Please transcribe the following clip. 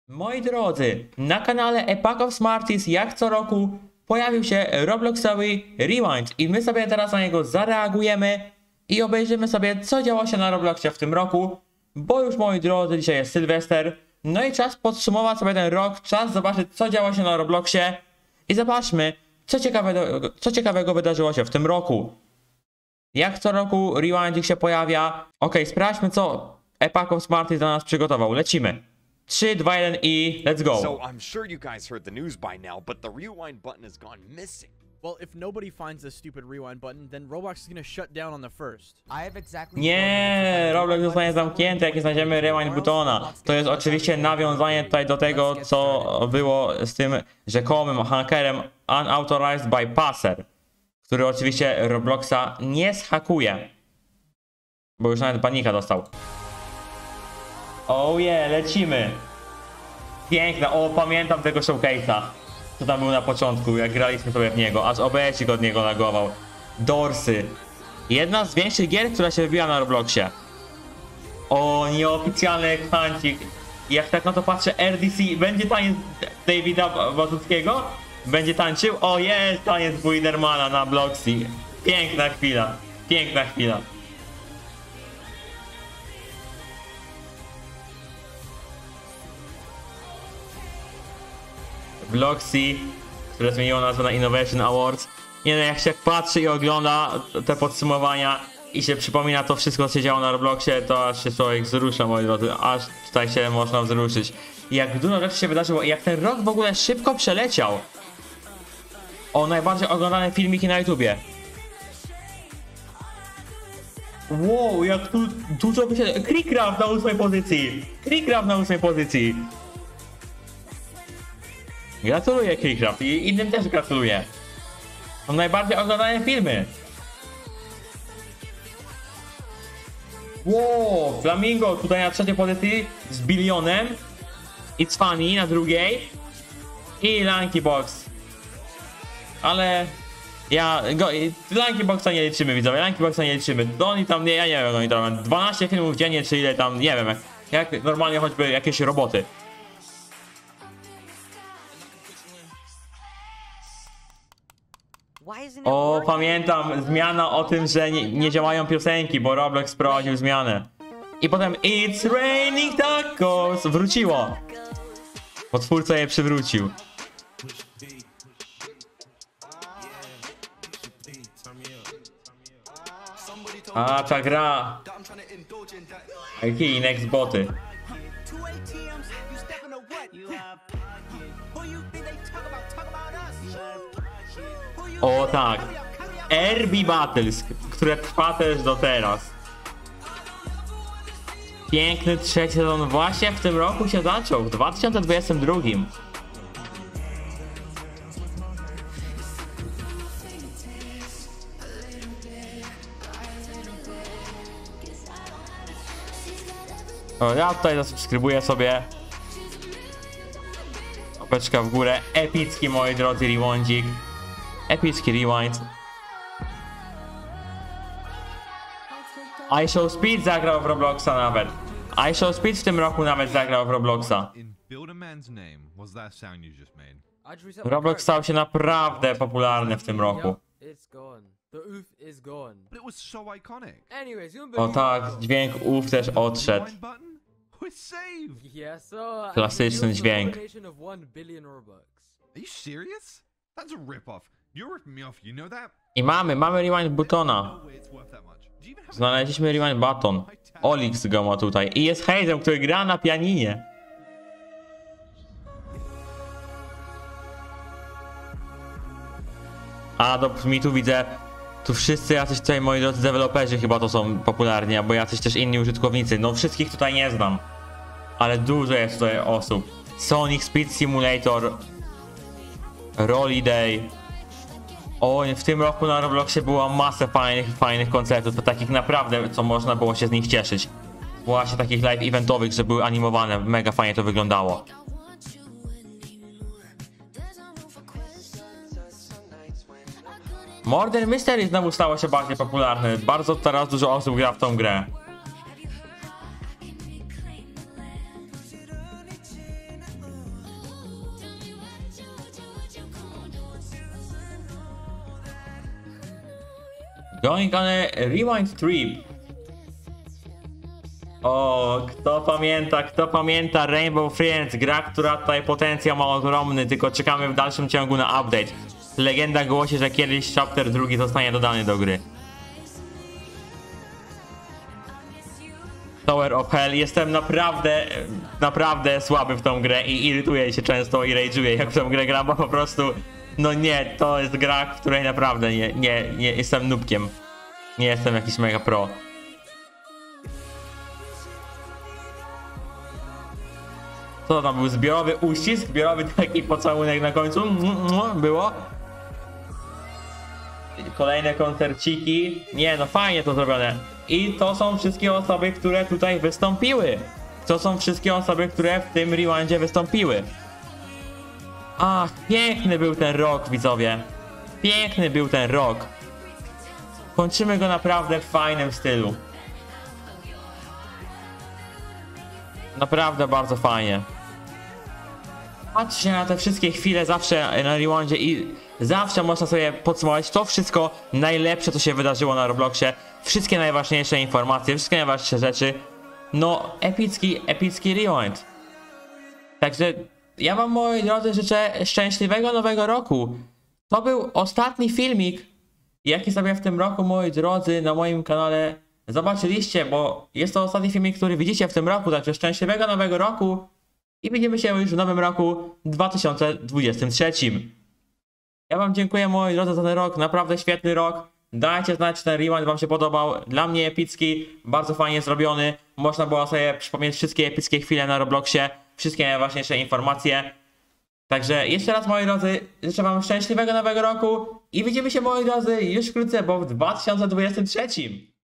Moi drodzy, na kanale Epoch of Smarties jak co roku pojawił się Robloxowy Rewind i my sobie teraz na niego zareagujemy i obejrzymy sobie, co działo się na Robloxie w tym roku, bo już, moi drodzy, dzisiaj jest Sylwester, no i czas podsumować sobie ten rok, czas zobaczyć, co działo się na Robloxie i zobaczmy, co ciekawego wydarzyło się w tym roku. Jak co roku Rewindzik się pojawia. Okej, sprawdźmy, co Epoch of Smarties dla nas przygotował. Lecimy. 3, 2, 1 i let's go. So I'm sure you guys heard the news by now, but the rewind button has gone missing. Well, if nobody finds this stupid rewind button, then Roblox is gonna shut down on the first. Nie, Roblox zostanie zamknięty, jak nie znajdziemy rewind buttona. To jest oczywiście nawiązanie tutaj do tego, co było z tym rzekomym hakerem Unauthorized Bypasser, który oczywiście Robloxa nie zhakuje, bo już nawet panika dostał. Oh yeah, lecimy. Piękna, o, pamiętam tego showcase'a, co tam był na początku, jak graliśmy sobie w niego, aż OBS-ik od niego lagował. Dorsy. Jedna z większych gier, która się wybiła na Robloxie. O, nieoficjalny ekwancik. Jak tak na to patrzę, RDC, będzie taniec Davida Wazowskiego? Będzie tańczył? O, jest taniec Buidermana na Bloxy. Piękna chwila, piękna chwila. Bloxy, które zmieniło nazwę na Innovation Awards. Nie no, jak się patrzy i ogląda te podsumowania i się przypomina to wszystko, co się działo na Robloxie, to aż się człowiek wzrusza, moi drodzy, aż tutaj się można wzruszyć. I jak dużo rzeczy się wydarzyło i jak ten rok w ogóle szybko przeleciał. O, najbardziej oglądane filmiki na YouTubie. Wow, jak tu dużo by się... Creecraft na 8 pozycji! Creecraft na 8 pozycji! Gratuluję Creecraft i innym też gratuluję. Są najbardziej oglądane filmy. Wow, Flamingo tutaj na trzeciej pozycji z bilionem. It's Funny na drugiej. I Lanky Box. Ale Lanky Boxa nie liczymy, widzowie. Lanky Boxa nie liczymy. To oni tam, ja nie wiem, oni tam 12 filmów dziennie, czy ile tam, nie wiem, jak normalnie choćby jakieś roboty. O, pamiętam zmiana o tym, że nie działają piosenki, bo Roblox wprowadził zmianę. I potem It's Raining Tacos wróciło. Bo twórca je przywrócił. A, ta gra. Jaki next boty. O tak, RB Battles, które trwa też do teraz. Piękny trzeci sezon właśnie w tym roku się zaczął, w 2022. O, ja tutaj zasubskrybuję sobie. Łapeczka w górę. Epicki, moi drodzy, rewindzik. Epicki rewind. iShowSpeed zagrał w Robloxa nawet. iShowSpeed w tym roku nawet zagrał w Robloxa. Roblox stał się naprawdę popularny w tym roku. O tak, dźwięk UF też odszedł. Klasyczny dźwięk. I mamy rewind buttona. Znaleźliśmy rewind button. Olix go ma tutaj. I jest Hazel, który gra na pianinie. A mi tu widzę. Tu wszyscy jacyś tutaj, moi drodzy, deweloperzy chyba to są popularni, albo jacyś też inni użytkownicy. No wszystkich tutaj nie znam. Ale dużo jest tutaj osób. Sonic Speed Simulator. Rolly Day. O, w tym roku na Robloxie była masa fajnych koncertów, takich naprawdę, co można było się z nich cieszyć. Właśnie takich live eventowych, że były animowane, mega fajnie to wyglądało. Murder Mystery znowu stało się bardziej popularne, bardzo teraz dużo osób gra w tą grę. Going on a rewind trip. O, kto pamięta Rainbow Friends, gra, która tutaj potencjał ma ogromny, tylko czekamy w dalszym ciągu na update. Legenda głosi, że kiedyś chapter 2 zostanie dodany do gry. Tower of Hell, jestem naprawdę słaby w tą grę i irytuję się często i rage'uję jak w tą grę gram, bo po prostu, no nie, to jest gra, w której naprawdę nie jestem noobkiem. Nie jestem jakiś mega pro. Co tam był? Zbiorowy uścisk? Zbiorowy taki pocałunek na końcu? Było? Kolejne koncerciki. Nie, no fajnie to zrobione. I to są wszystkie osoby, które tutaj wystąpiły. To są wszystkie osoby, które w tym rewindzie wystąpiły. Ach, piękny był ten rok, widzowie. Piękny był ten rok. Kończymy go naprawdę w fajnym stylu. Naprawdę bardzo fajnie. Patrzcie na te wszystkie chwile zawsze na rewindzie i zawsze można sobie podsumować to wszystko najlepsze, co się wydarzyło na Robloxie. Wszystkie najważniejsze informacje, wszystkie najważniejsze rzeczy. No, epicki rewind. Także ja wam, moi drodzy, życzę szczęśliwego nowego roku. To był ostatni filmik, jaki sobie w tym roku, moi drodzy, na moim kanale zobaczyliście, bo jest to ostatni filmik, który widzicie w tym roku, także szczęśliwego nowego roku i widzimy się już w nowym roku 2023. Ja wam dziękuję, moi drodzy, za ten rok, naprawdę świetny rok. Dajcie znać, czy ten rewind wam się podobał. Dla mnie epicki, bardzo fajnie zrobiony. Można było sobie przypomnieć wszystkie epickie chwile na Robloxie, wszystkie najważniejsze informacje. Także jeszcze raz, moi drodzy, życzę wam szczęśliwego nowego roku i widzimy się, moi drodzy, już wkrótce, bo w 2023.